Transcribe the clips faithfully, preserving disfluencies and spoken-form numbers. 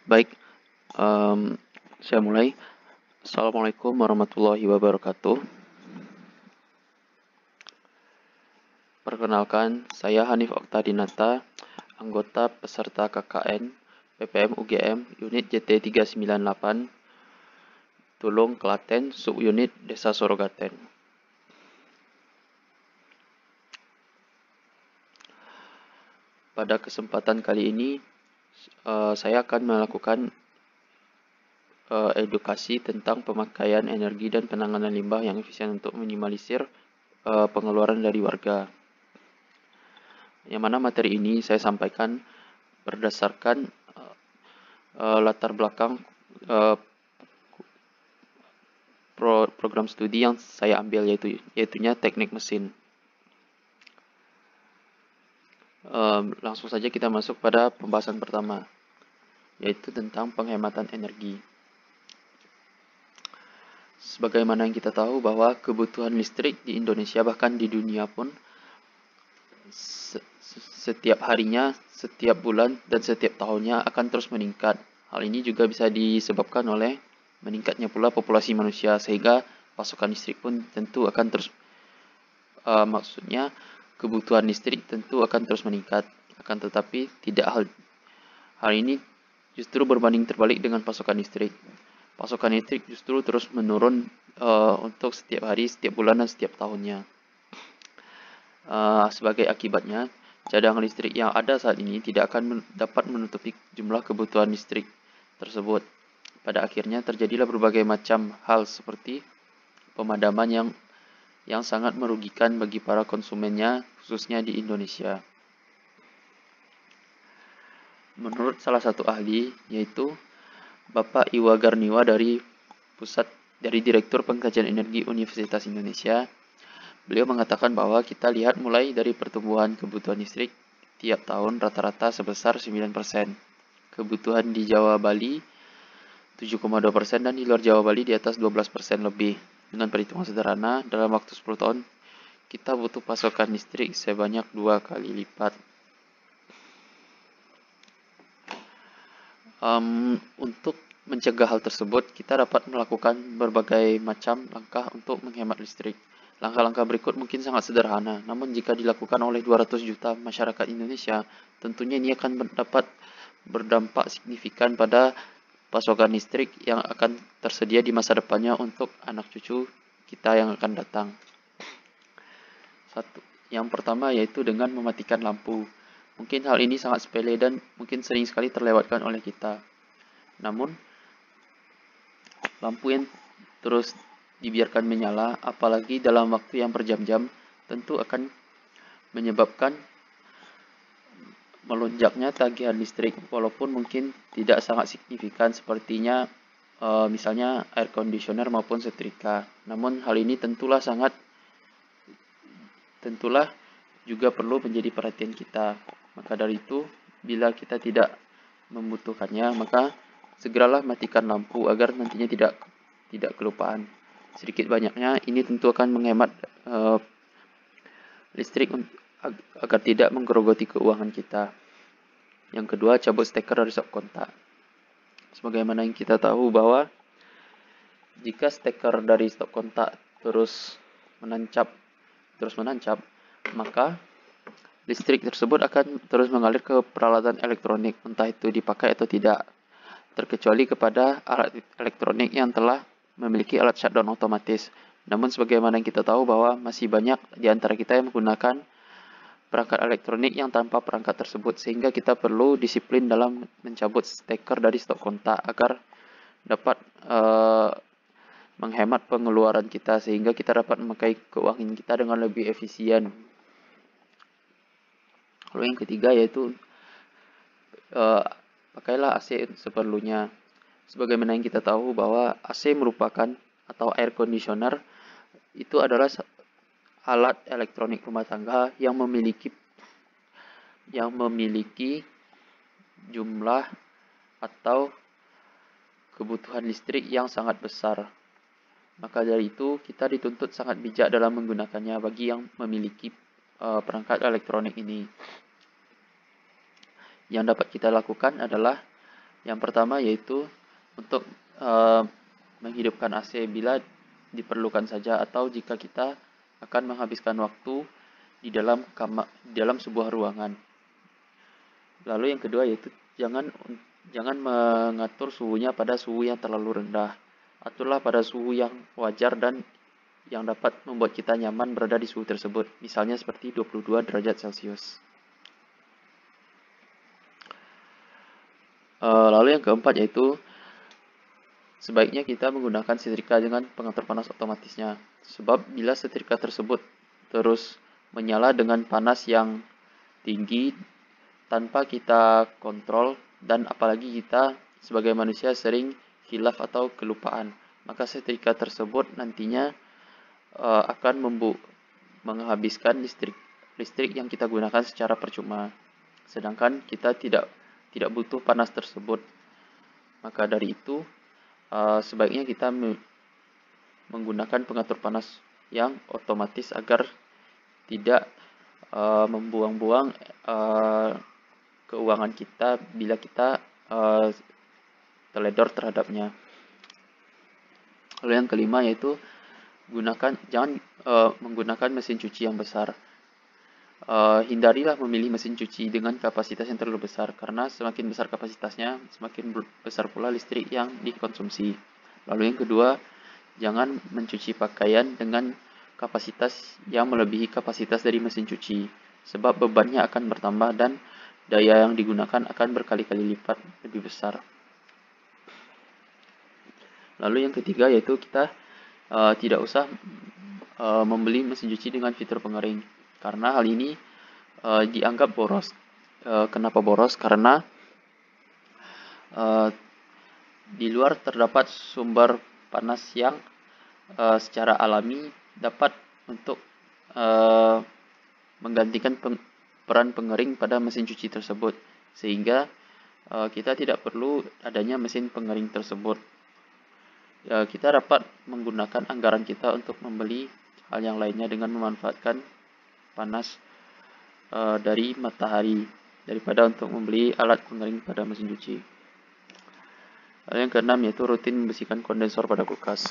Baik, em, saya mulai. Assalamualaikum warahmatullahi wabarakatuh. Perkenalkan, saya Hanif Oktadinata, anggota peserta K K N P P M U G M Unit J T tiga sembilan delapan, Tulung, Klaten, Subunit Desa Sorogaten. Pada kesempatan kali ini, eh, saya akan melakukan eh, edukasi tentang pemakaian energi dan penanganan limbah yang efisien untuk minimalisir eh, pengeluaran dari warga. Yang mana materi ini saya sampaikan berdasarkan uh, uh, latar belakang uh, pro program studi yang saya ambil, yaitu yaitunya teknik mesin. Um, langsung saja kita masuk pada pembahasan pertama, yaitu tentang penghematan energi. Sebagaimana yang kita tahu bahwa kebutuhan listrik di Indonesia bahkan di dunia pun setiap harinya, setiap bulan, dan setiap tahunnya akan terus meningkat. Hal ini juga bisa disebabkan oleh meningkatnya pula populasi manusia, sehingga pasokan listrik pun tentu akan terus, uh, maksudnya kebutuhan listrik tentu akan terus meningkat. Akan tetapi tidak hal, hal ini justru berbanding terbalik dengan pasokan listrik. Pasokan listrik justru terus menurun uh, untuk setiap hari, setiap bulan, dan setiap tahunnya. Uh, sebagai akibatnya, cadangan listrik yang ada saat ini tidak akan men dapat menutupi jumlah kebutuhan listrik tersebut. Pada akhirnya terjadilah berbagai macam hal seperti pemadaman yang yang sangat merugikan bagi para konsumennya, khususnya di Indonesia. Menurut salah satu ahli, yaitu Bapak Iwa Garniwa dari Pusat dari Direktur Pengkajian Energi Universitas Indonesia, beliau mengatakan bahwa kita lihat mulai dari pertumbuhan kebutuhan listrik tiap tahun rata-rata sebesar sembilan persen. Kebutuhan di Jawa Bali tujuh koma dua persen dan di luar Jawa Bali di atas dua belas persen lebih. Dengan perhitungan sederhana, dalam waktu sepuluh tahun, kita butuh pasokan listrik sebanyak dua kali lipat. Um, untuk mencegah hal tersebut, kita dapat melakukan berbagai macam langkah untuk menghemat listrik. Langkah-langkah berikut mungkin sangat sederhana, namun jika dilakukan oleh dua ratus juta masyarakat Indonesia, tentunya ini akan dapat berdampak signifikan pada pasokan listrik yang akan tersedia di masa depannya untuk anak cucu kita yang akan datang. Satu, yang pertama yaitu dengan mematikan lampu. Mungkin hal ini sangat sepele dan mungkin sering sekali terlewatkan oleh kita. Namun, lampu yang terus dibiarkan menyala, apalagi dalam waktu yang berjam-jam, tentu akan menyebabkan melonjaknya tagihan listrik, walaupun mungkin tidak sangat signifikan sepertinya e, misalnya air conditioner maupun setrika. Namun hal ini tentulah sangat tentulah juga perlu menjadi perhatian kita. Maka dari itu, bila kita tidak membutuhkannya, maka segeralah matikan lampu agar nantinya tidak tidak kelupaan. Sedikit banyaknya ini tentu akan menghemat uh, listrik ag agar tidak menggerogoti keuangan kita. Yang kedua, cabut steker dari stop kontak. Sebagaimana yang kita tahu bahwa jika steker dari stop kontak terus menancap terus menancap, maka listrik tersebut akan terus mengalir ke peralatan elektronik, entah itu dipakai atau tidak, terkecuali kepada alat elektronik yang telah memiliki alat shutdown otomatis. Namun sebagaimana yang kita tahu bahwa masih banyak di antara kita yang menggunakan perangkat elektronik yang tanpa perangkat tersebut, sehingga kita perlu disiplin dalam mencabut steker dari stop kontak agar dapat uh, menghemat pengeluaran kita, sehingga kita dapat memakai keuangan kita dengan lebih efisien. Lalu yang ketiga yaitu uh, pakailah A C seperlunya. Sebagaimana yang kita tahu bahwa A C merupakan atau air conditioner itu adalah alat elektronik rumah tangga yang memiliki yang memiliki jumlah atau kebutuhan listrik yang sangat besar. Maka dari itu kita dituntut sangat bijak dalam menggunakannya bagi yang memiliki uh, perangkat elektronik ini. Yang dapat kita lakukan adalah Yang pertama yaitu untuk uh, menghidupkan A C bila diperlukan saja atau jika kita akan menghabiskan waktu di dalam kamar, di dalam sebuah ruangan. Lalu yang kedua yaitu jangan jangan mengatur suhunya pada suhu yang terlalu rendah. Aturlah pada suhu yang wajar dan yang dapat membuat kita nyaman berada di suhu tersebut. Misalnya seperti dua puluh dua derajat Celcius. Uh, lalu yang keempat yaitu sebaiknya kita menggunakan setrika dengan pengatur panas otomatisnya. Sebab bila setrika tersebut terus menyala dengan panas yang tinggi tanpa kita kontrol, dan apalagi kita sebagai manusia sering hilaf atau kelupaan, maka setrika tersebut nantinya uh, akan membu menghabiskan listrik listrik yang kita gunakan secara percuma. Sedangkan kita tidak tidak butuh panas tersebut. Maka dari itu uh, sebaiknya kita menggunakan pengatur panas yang otomatis agar tidak uh, membuang-buang uh, keuangan kita bila kita uh, teledor terhadapnya. Lalu yang kelima yaitu gunakan jangan uh, menggunakan mesin cuci yang besar. Uh, hindarilah memilih mesin cuci dengan kapasitas yang terlalu besar, karena semakin besar kapasitasnya, semakin besar pula listrik yang dikonsumsi. Lalu yang kedua, jangan mencuci pakaian dengan kapasitas yang melebihi kapasitas dari mesin cuci, sebab bebannya akan bertambah dan daya yang digunakan akan berkali-kali lipat lebih besar. Lalu yang ketiga yaitu kita uh, tidak usah uh, membeli mesin cuci dengan fitur pengering, karena hal ini uh, dianggap boros. Uh, kenapa boros? Karena uh, di luar terdapat sumber panas yang uh, secara alami dapat untuk uh, menggantikan peng peran pengering pada mesin cuci tersebut, sehingga uh, kita tidak perlu adanya mesin pengering tersebut. Uh, kita dapat menggunakan anggaran kita untuk membeli hal yang lainnya dengan memanfaatkan panas uh, dari matahari daripada untuk membeli alat pengering pada mesin cuci. Lalu yang keenam yaitu rutin membersihkan kondensor pada kulkas.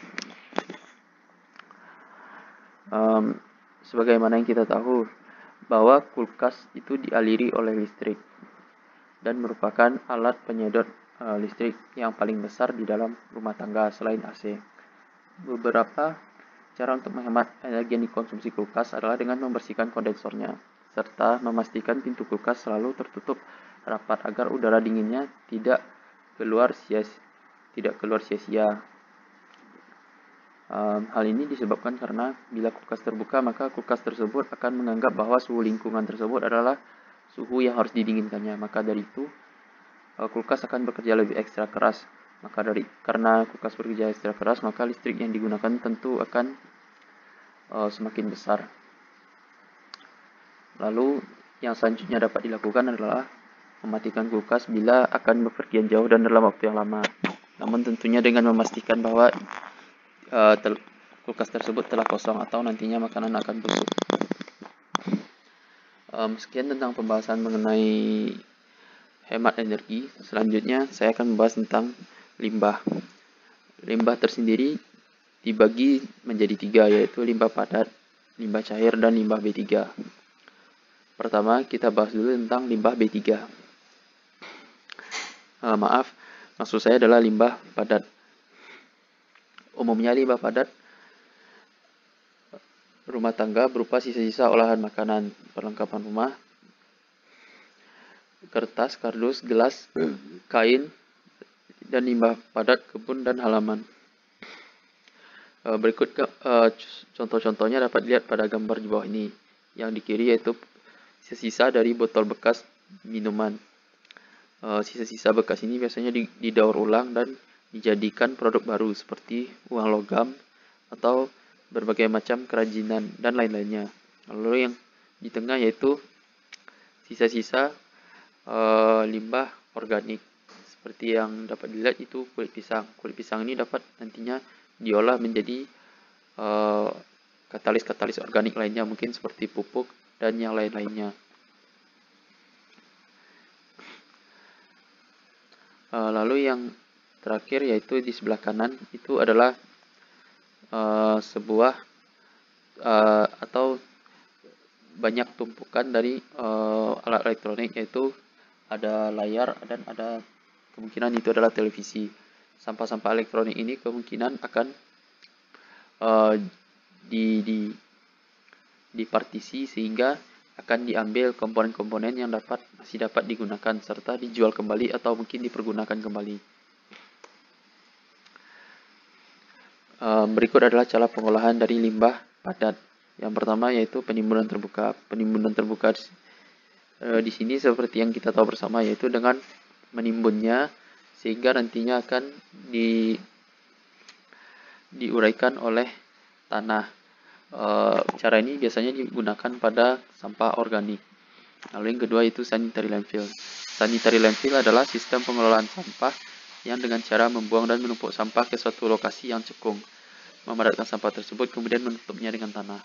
Um, sebagaimana yang kita tahu bahwa kulkas itu dialiri oleh listrik dan merupakan alat penyedot uh, listrik yang paling besar di dalam rumah tangga selain A C. Beberapa cara untuk menghemat energi yang dikonsumsi kulkas adalah dengan membersihkan kondensornya, serta memastikan pintu kulkas selalu tertutup rapat agar udara dinginnya tidak keluar sia tidak keluar sia-sia. Um, hal ini disebabkan karena bila kulkas terbuka, maka kulkas tersebut akan menganggap bahwa suhu lingkungan tersebut adalah suhu yang harus didinginkannya. Maka dari itu, uh, kulkas akan bekerja lebih ekstra keras. Maka dari karena kulkas bekerja ekstra keras, maka listrik yang digunakan tentu akan uh, semakin besar. Lalu yang selanjutnya dapat dilakukan adalah mematikan kulkas bila akan bepergian jauh dan dalam waktu yang lama. Namun tentunya dengan memastikan bahwa Uh, kulkas tersebut telah kosong atau nantinya makanan akan busuk. Um, sekian tentang pembahasan mengenai hemat energi. Selanjutnya saya akan membahas tentang limbah. Limbah tersendiri dibagi menjadi tiga, yaitu limbah padat, limbah cair, dan limbah B tiga. Pertama kita bahas dulu tentang limbah B tiga. Uh, maaf, maksud saya adalah limbah padat. Umumnya limbah padat rumah tangga berupa sisa-sisa olahan makanan, perlengkapan rumah, kertas, kardus, gelas, kain, dan limbah padat kebun dan halaman. Berikut contoh-contohnya dapat dilihat pada gambar di bawah ini. Yang di kiri yaitu sisa-sisa dari botol bekas minuman. Sisa-sisa bekas ini biasanya didaur ulang dan dijadikan produk baru seperti uang logam atau berbagai macam kerajinan dan lain-lainnya. Lalu yang di tengah yaitu sisa-sisa uh, limbah organik seperti yang dapat dilihat itu kulit pisang. Kulit pisang ini dapat nantinya diolah menjadi uh, katalis-katalis organik lainnya, mungkin seperti pupuk dan yang lain-lainnya. Uh, lalu yang terakhir yaitu di sebelah kanan itu adalah uh, sebuah uh, atau banyak tumpukan dari uh, alat elektronik, yaitu ada layar dan ada kemungkinan itu adalah televisi. Sampah-sampah elektronik ini kemungkinan akan uh, di, di dipartisi sehingga akan diambil komponen-komponen yang dapat masih dapat digunakan serta dijual kembali atau mungkin dipergunakan kembali. Uh, berikut adalah cara pengolahan dari limbah padat. Yang pertama yaitu penimbunan terbuka. Penimbunan terbuka uh, di sini seperti yang kita tahu bersama, yaitu dengan menimbunnya sehingga nantinya akan di diuraikan oleh tanah. E, cara ini biasanya digunakan pada sampah organik. Lalu yang kedua itu sanitary landfill. Sanitary landfill adalah sistem pengelolaan sampah yang dengan cara membuang dan menumpuk sampah ke suatu lokasi yang cekung, memadatkan sampah tersebut kemudian menutupnya dengan tanah.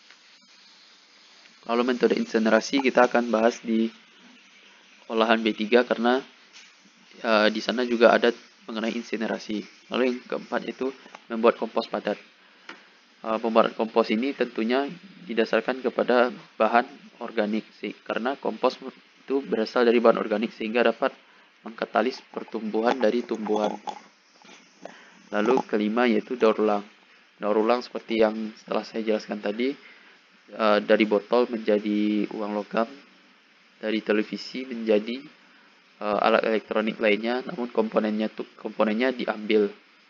Lalu metode insinerasi kita akan bahas di olahan B tiga karena e, di sana juga ada mengenai insinerasi. Lalu yang keempat itu membuat kompos padat. Uh, pembuatan kompos ini tentunya didasarkan kepada bahan organik sih, karena kompos itu berasal dari bahan organik sehingga dapat mengkatalis pertumbuhan dari tumbuhan. Lalu kelima yaitu daur ulang. Daur ulang seperti yang setelah saya jelaskan tadi, uh, dari botol menjadi uang logam, dari televisi menjadi uh, alat elektronik lainnya, namun komponennya tuh komponennya diambil.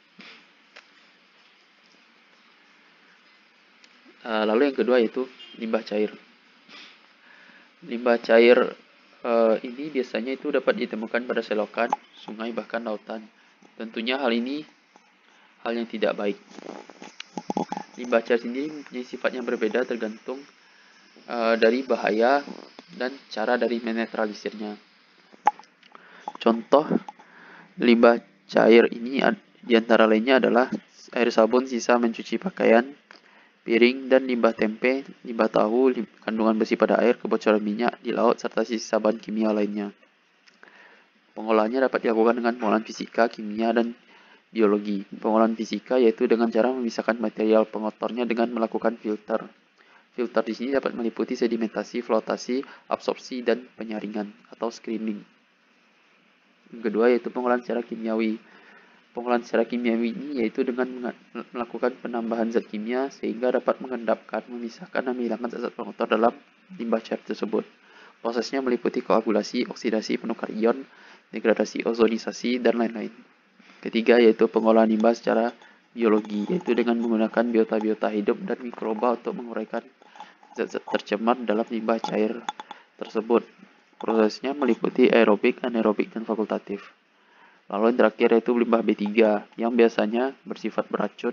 Uh, lalu yang kedua yaitu limbah cair. Limbah cair uh, ini biasanya itu dapat ditemukan pada selokan, sungai, bahkan lautan. Tentunya hal ini hal yang tidak baik. Limbah cair sendiri mempunyai sifat yang berbeda tergantung uh, dari bahaya dan cara dari menetralisirnya. Contoh limbah cair ini diantara lainnya adalah air sabun, sisa mencuci pakaian, piring dan limbah tempe, limbah tahu, lim kandungan besi pada air, kebocoran minyak di laut, serta sisa bahan kimia lainnya. Pengolahannya dapat dilakukan dengan pengolahan fisika, kimia, dan biologi. Pengolahan fisika yaitu dengan cara memisahkan material pengotornya dengan melakukan filter. Filter di sini dapat meliputi sedimentasi, flotasi, absorpsi, dan penyaringan atau screening. Yang kedua yaitu pengolahan secara kimiawi. Pengolahan secara kimiawi ini yaitu dengan melakukan penambahan zat kimia sehingga dapat mengendapkan, memisahkan, dan menghilangkan zat pengotor dalam limbah cair tersebut. Prosesnya meliputi koagulasi, oksidasi, penukar ion, degradasi, ozonisasi, dan lain-lain. Ketiga yaitu pengolahan limbah secara biologi, yaitu dengan menggunakan biota-biota hidup dan mikroba untuk menguraikan zat-zat tercemar dalam limbah cair tersebut. Prosesnya meliputi aerobik, anaerobik, dan fakultatif. Lalu yang terakhir yaitu limbah B tiga yang biasanya bersifat beracun.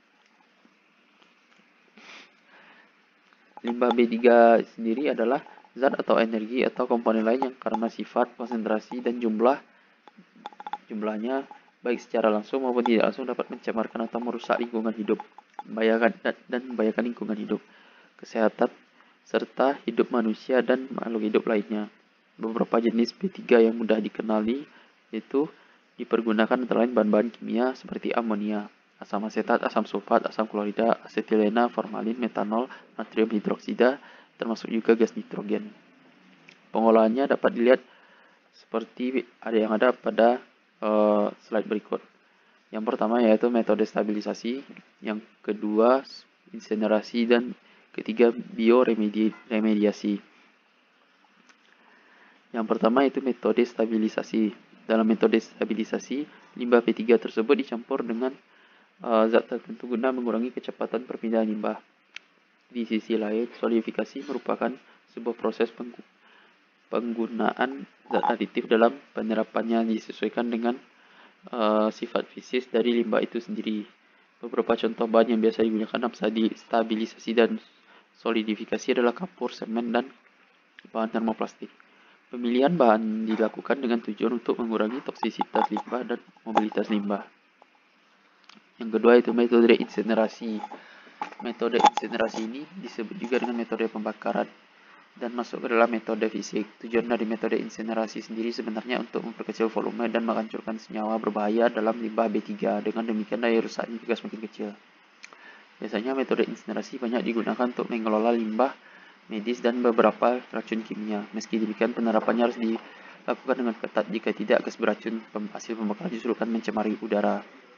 Limbah B tiga sendiri adalah zat atau energi atau komponen lain yang karena sifat, konsentrasi, dan jumlah jumlahnya baik secara langsung maupun tidak langsung dapat mencemarkan atau merusak lingkungan hidup, membahayakan dan membahayakan lingkungan hidup, kesehatan, serta hidup manusia dan makhluk hidup lainnya. Beberapa jenis B tiga yang mudah dikenali yaitu dipergunakan antara lain bahan-bahan kimia seperti amonia, asam asetat, asam sulfat, asam klorida, asetilena, formalin, metanol, natrium hidroksida, termasuk juga gas nitrogen. Pengolahannya dapat dilihat seperti ada yang ada pada uh, slide berikut. Yang pertama yaitu metode stabilisasi, yang kedua insinerasi, dan ketiga bioremediasi. Yang pertama itu metode stabilisasi. Dalam metode stabilisasi, limbah B tiga tersebut dicampur dengan uh, zat tertentu guna mengurangi kecepatan perpindahan limbah. Di sisi lain, solidifikasi merupakan sebuah proses pengg penggunaan zat aditif dalam penerapannya disesuaikan dengan uh, sifat fisik dari limbah itu sendiri. Beberapa contoh bahan yang biasa digunakan dalam stabilisasi dan solidifikasi adalah kapur, semen, dan bahan termoplastik. Pemilihan bahan dilakukan dengan tujuan untuk mengurangi toksisitas limbah dan mobilitas limbah. Yang kedua itu metode insinerasi. Metode insinerasi ini disebut juga dengan metode pembakaran. dan masuk ke dalam metode fisik. Tujuan dari metode insinerasi sendiri sebenarnya untuk memperkecil volume dan menghancurkan senyawa berbahaya dalam limbah B tiga. Dengan demikian daya rusaknya juga semakin kecil. Biasanya metode insinerasi banyak digunakan untuk mengelola limbah medis dan beberapa racun kimia. Meski demikian, penerapannya harus dilakukan dengan ketat, jika tidak gas beracun hasil pembakaran justru akan mencemari udara.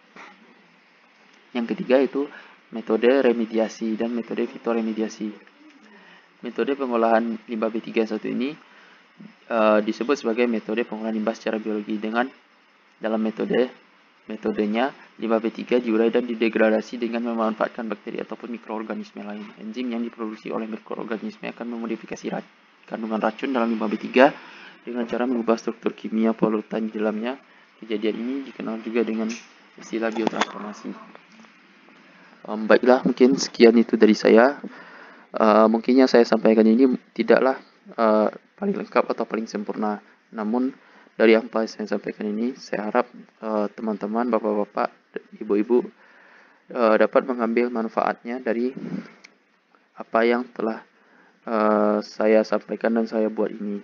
Yang ketiga itu metode remediasi dan metode fitoremediasi. Metode pengolahan limbah B tiga satu ini uh, disebut sebagai metode pengolahan limbah secara biologi. Dengan dalam metode metodenya limbah B tiga diurai dan didegradasi dengan memanfaatkan bakteri ataupun mikroorganisme lain. Enzim yang diproduksi oleh mikroorganisme akan memodifikasi rac kandungan racun dalam limbah B tiga dengan cara mengubah struktur kimia polutan di dalamnya. Kejadian ini dikenal juga dengan istilah biotransformasi. Um, baiklah, mungkin sekian itu dari saya. Uh, mungkin yang saya sampaikan ini tidaklah uh, paling lengkap atau paling sempurna. Namun dari apa yang saya sampaikan ini, saya harap teman-teman, uh, bapak-bapak, ibu-ibu uh, dapat mengambil manfaatnya dari apa yang telah uh, saya sampaikan dan saya buat ini.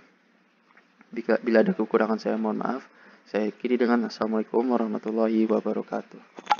Bila, bila ada kekurangan saya mohon maaf. Saya akhiri dengan Assalamualaikum warahmatullahi wabarakatuh.